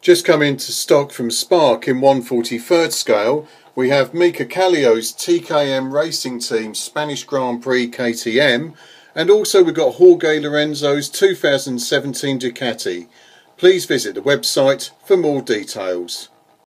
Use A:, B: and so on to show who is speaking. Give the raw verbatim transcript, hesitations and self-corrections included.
A: Just come into stock from Spark in one forty-third scale. We have Mika Kallio's T K M Racing Team Spanish Grand Prix K T M, and also we've got Jorge Lorenzo's two thousand seventeen Ducati. Please visit the website for more details.